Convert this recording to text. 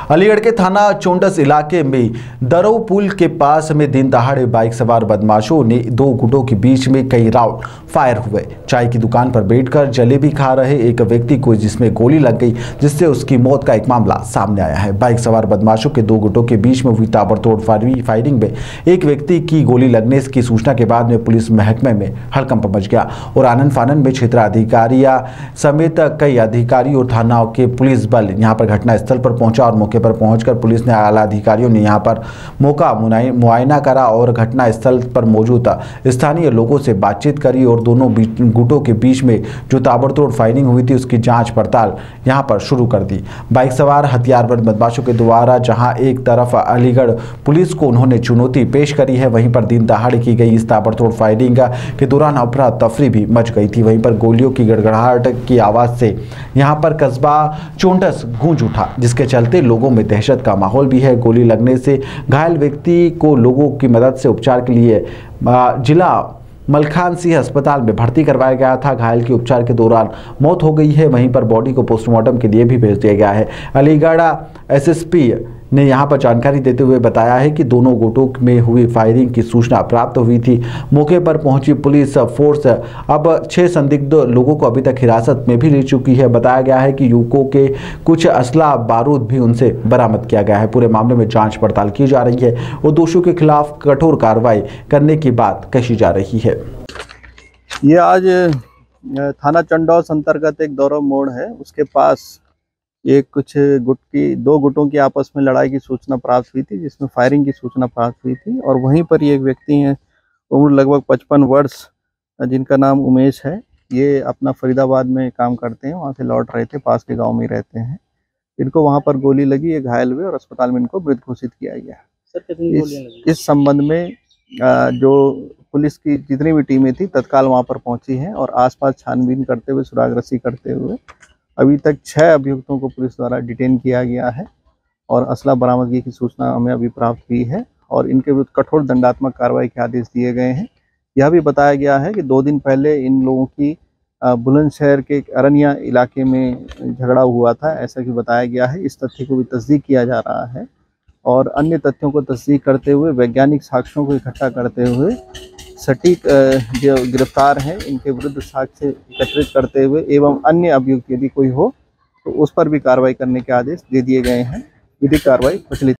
अलीगढ़ के थाना चोंडस इलाके में दरऊ पुल के पास में दिन दहाड़े बाइक सवार बदमाशों ने दो गुटों के बीच में कई राउंड फायर हुए। चाय की दुकान पर बैठकर जलेबी खा रहे एक व्यक्ति को जिसमें गोली लग गई, जिससे उसकी मौत का एक मामला सामने आया है। बाइक सवार बदमाशों के दो गुटों के बीच में हुई ताबड़तोड़ फायरिंग में एक व्यक्ति की गोली लगने की सूचना के बाद में पुलिस महकमे में हड़कंप मच गया और आनन फानन में क्षेत्राधिकारियां समेत कई अधिकारी और थाना के पुलिस बल यहां पर घटना स्थल पर पहुंचा और मौके पर पहुंचकर पुलिस ने आला अधिकारियों ने यहां पर मौका मुआयना करा और घटना स्थल पर मौजूद स्थानीय लोगों से बातचीत करी और दोनों गुटों के बीच में जो ताबड़तोड़ फायरिंग हुई थी उसकी जांच पड़ताल यहां पर शुरू कर दी। बाइक सवार हथियारबंद बदमाशों के द्वारा जहां एक तरफ अलीगढ़ पुलिस को उन्होंने चुनौती पेश करी है, वहीं पर दिन दहाड़े की गई इस ताबड़तोड़ फायरिंग के दौरान अफरा तफरी भी मच गई थी। वहीं पर गोलियों की गड़गड़ाहट की आवाज से यहां पर कस्बा चोंडस गूंज उठा, जिसके चलते लोगों में दहशत का माहौल भी है। गोली लगने से घायल व्यक्ति को लोगों की मदद से उपचार के लिए जिला मलखान सिंह अस्पताल में भर्ती करवाया गया था। घायल की उपचार के दौरान मौत हो गई है। वहीं पर बॉडी को पोस्टमार्टम के लिए भी भेज दिया गया है। अलीगढ़ एसएसपी ने यहां पर जानकारी देते हुए बताया है कि दोनों गुटों में हुई फायरिंग की सूचना प्राप्त हुई थी। मौके पर पहुंची पुलिस फोर्स अब 6 संदिग्ध लोगों को अभी तक हिरासत में भी ले चुकी है। बताया गया है कि युवकों के कुछ असला बारूद भी उनसे बरामद किया गया है। पूरे मामले में जांच पड़ताल की जा रही है और दोषियों के खिलाफ कठोर कार्रवाई करने की बात कही जा रही है। ये आज थाना चंडौस अंतर्गत एक दौरा मोड़ है, उसके पास ये कुछ दो गुटों की आपस में लड़ाई की सूचना प्राप्त हुई थी, जिसमें फायरिंग की सूचना प्राप्त हुई थी। और वहीं पर ये एक व्यक्ति हैं, उम्र लगभग 55 वर्ष, जिनका नाम उमेश है। ये अपना फरीदाबाद में काम करते हैं, वहाँ से लौट रहे थे, पास के गांव में रहते हैं। इनको वहाँ पर गोली लगी, ये घायल हुए और अस्पताल में इनको मृत घोषित किया गया। इस संबंध में जो पुलिस की जितनी भी टीमें थी तत्काल वहाँ पर पहुंची हैं और आसपास छानबीन करते हुए, सुरागरस्सी करते हुए अभी तक 6 अभियुक्तों को पुलिस द्वारा डिटेन किया गया है और असला बरामदगी की सूचना हमें अभी प्राप्त हुई है और इनके विरुद्ध कठोर दंडात्मक कार्रवाई के आदेश दिए गए हैं। यह भी बताया गया है कि 2 दिन पहले इन लोगों की बुलंदशहर के अरनिया इलाके में झगड़ा हुआ था, ऐसा कि बताया गया है। इस तथ्य को भी तस्दीक किया जा रहा है और अन्य तथ्यों को तस्दीक करते हुए, वैज्ञानिक साक्ष्यों को इकट्ठा करते हुए सटीक जो गिरफ्तार हैं इनके विरुद्ध साक्ष्य एकत्रित करते हुए एवं अन्य अभियुक्त यदि कोई हो तो उस पर भी कार्रवाई करने के आदेश दे दिए गए हैं। विधिक कार्रवाई प्रचलित